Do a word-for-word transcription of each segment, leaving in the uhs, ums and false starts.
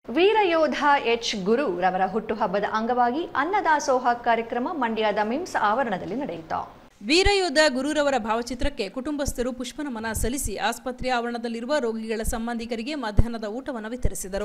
ವೀರಯೋಧ H ಗುರು ರವರ ಹುಟ್ಟುಹಬ್ಬದ ಅಂಗವಾಗಿ ಅನ್ನದಾಸೋಹ ಕಾರ್ಯಕ್ರಮ ಮಂಡ್ಯದ ಮಿಮ್ಸ್ ಆವರಣದಲ್ಲಿ ನಡೆಯಿತು. ವೀರಯೋಧ ಗುರುರವರ ಭಾವಚಿತ್ರಕ್ಕೆ ಕುಟುಂಬಸ್ಥರು ಪುಷ್ಪನಮನ ಸಲ್ಲಿಸಿ ಆಸ್ಪತ್ರೆ ಆವರಣದಲ್ಲಿರುವ ರೋಗಿಗಳ ಸಂಬಂಧಿಕರಿಗೆ ಮಧ್ಯಾಹ್ನದ ಊಟವನ್ನು ವಿತರಿಸಿದರು.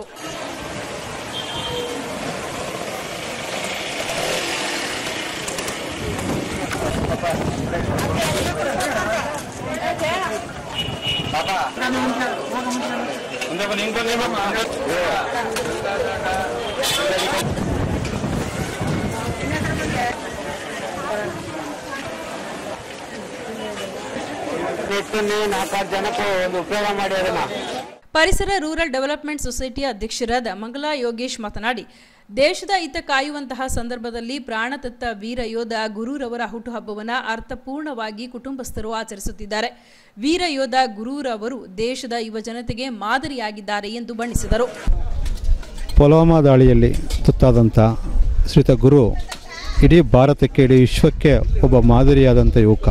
ಪರಿಸರ ರೂರಲ್ ಡೆವಲಪ್ಮೆಂಟ್ ಸೊಸೈಟಿ ಅಧ್ಯಕ್ಷರಾದ ಮಂಗಲಾ ಯೋಗೇಶ್ ಮಾತನಾಡಿ, ದೇಶದ ಹಿತ ಕಾಯುವಂತಹ ಸಂದರ್ಭದಲ್ಲಿ ಪ್ರಾಣತತ್ತ ವೀರಯೋಧ ಗುರುರವರ ಹುಟ್ಟುಹಬ್ಬವನ್ನು ಅರ್ಥಪೂರ್ಣವಾಗಿ ಕುಟುಂಬಸ್ಥರು ಆಚರಿಸುತ್ತಿದ್ದಾರೆ. ವೀರಯೋಧ ಗುರುರವರು ದೇಶದ ಯುವ ಜನತೆಗೆ ಮಾದರಿಯಾಗಿದ್ದಾರೆ ಎಂದು ಬಣ್ಣಿಸಿದರು. ಪುಲ್ವಾಮಾ ದಾಳಿಯಲ್ಲಿ ತುತ್ತಾದಂಥ ಶ್ರೀತ ಗುರು ಇಡೀ ಭಾರತಕ್ಕೆ, ಇಡೀ ವಿಶ್ವಕ್ಕೆ ಒಬ್ಬ ಮಾದರಿಯಾದಂಥ ಯುವಕ.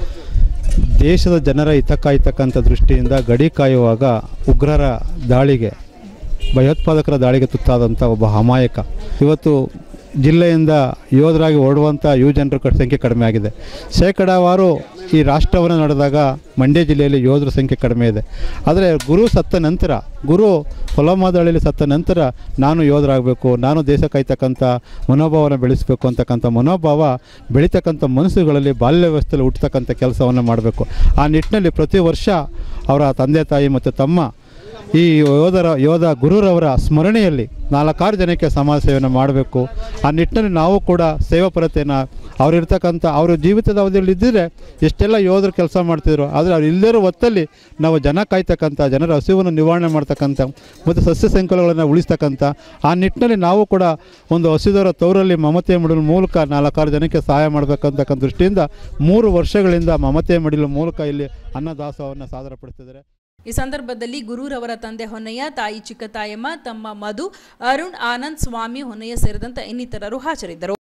ದೇಶದ ಜನರ ಹಿತ ಕಾಯ್ತಕ್ಕಂಥ ದೃಷ್ಟಿಯಿಂದ ಗಡಿ ಕಾಯುವಾಗ ಉಗ್ರರ ದಾಳಿಗೆ, ಭಯೋತ್ಪಾದಕರ ದಾಳಿಗೆ ತುತ್ತಾದಂಥ ಒಬ್ಬ ಅಮಾಯಕ. ಇವತ್ತು ಜಿಲ್ಲೆಯಿಂದ ಯೋಧರಾಗಿ ಓಡುವಂಥ ಯುವ ಜನರ ಸಂಖ್ಯೆ ಕಡಿಮೆ ಆಗಿದೆ. ಶೇಕಡಾವಾರು ಈ ರಾಷ್ಟ್ರವನ್ನು ನಡೆದಾಗ ಮಂಡ್ಯ ಜಿಲ್ಲೆಯಲ್ಲಿ ಯೋಧರ ಸಂಖ್ಯೆ ಕಡಿಮೆ ಇದೆ. ಆದರೆ ಗುರು ಸತ್ತ ನಂತರ, ಗುರು ಪುಲ್ವಾಮಾ ದಾಳಿಯಲ್ಲಿ ಸತ್ತ ನಂತರ ನಾನು ಯೋಧರಾಗಬೇಕು, ನಾನು ದೇಶ ಕಾಯ್ತಕ್ಕಂಥ ಮನೋಭಾವನ ಬೆಳೆಸಬೇಕು ಅಂತಕ್ಕಂಥ ಮನೋಭಾವ ಬೆಳೀತಕ್ಕಂಥ ಮನಸ್ಸುಗಳಲ್ಲಿ ಬಾಲ್ಯ ವ್ಯವಸ್ಥೆಯಲ್ಲಿ ಹುಟ್ಟತಕ್ಕಂಥ ಕೆಲಸವನ್ನು ಮಾಡಬೇಕು. ಆ ನಿಟ್ಟಿನಲ್ಲಿ ಪ್ರತಿ ವರ್ಷ ಅವರ ತಂದೆ ತಾಯಿ ಮತ್ತು ತಮ್ಮ ಈ ಯೋಧರ ಯೋಧ ಗುರುರವರ ಸ್ಮರಣೆಯಲ್ಲಿ ನಾಲ್ಕಾರು ಜನಕ್ಕೆ ಸಮಾಜ ಸೇವೆಯನ್ನು ಮಾಡಬೇಕು. ಆ ನಿಟ್ಟಿನಲ್ಲಿ ನಾವು ಕೂಡ ಸೇವಾಪರತೆಯನ್ನು, ಅವರಿರ್ತಕ್ಕಂಥ ಅವರ ಜೀವಿತದ ಅವಧಿಯಲ್ಲಿ ಇದ್ದರೆ ಎಷ್ಟೆಲ್ಲ ಯೋಧರು ಕೆಲಸ ಮಾಡ್ತಿದ್ರು, ಆದರೆ ಅವ್ರು ಇಲ್ಲದಿರೋ ಹೊತ್ತಲ್ಲಿ ನಾವು ಜನ ಕಾಯ್ತಕ್ಕಂಥ, ಜನರ ಹಸಿವನ್ನು ನಿವಾರಣೆ ಮಾಡ್ತಕ್ಕಂಥ ಮತ್ತು ಸಸ್ಯ ಸಂಕುಲಗಳನ್ನು ಉಳಿಸ್ತಕ್ಕಂಥ ಆ ನಿಟ್ಟಿನಲ್ಲಿ ನಾವು ಕೂಡ ಒಂದು ಹಸಿದವರ ತವರಲ್ಲಿ ಮಮತೆ ಮಡಿಲ ಮೂಲಕ ನಾಲ್ಕಾರು ಜನಕ್ಕೆ ಸಹಾಯ ಮಾಡಬೇಕಂತಕ್ಕಂಥ ದೃಷ್ಟಿಯಿಂದ ಮೂರು ವರ್ಷಗಳಿಂದ ಮಮತೆ ಮಡಿಲ ಮೂಲಕ ಇಲ್ಲಿ ಅನ್ನದಾಸೋಹವನ್ನು ಸಾದರಪಡಿಸಿದ್ದಾರೆ. ಈ ಸಂದರ್ಭದಲ್ಲಿ ಗುರುರವರ ತಂದೆ ಹೊನ್ನಯ್ಯ, ತಾಯಿ ಚಿಕ್ಕತಾಯಮ್ಮ, ತಮ್ಮ ಮಧು, ಅರುಣ್, ಆನಂದ್, ಸ್ವಾಮಿ ಹೊನ್ನಯ್ಯ ಸೇರಿದಂತೆ ಇನ್ನಿತರರು ಹಾಜರಿದ್ದರು.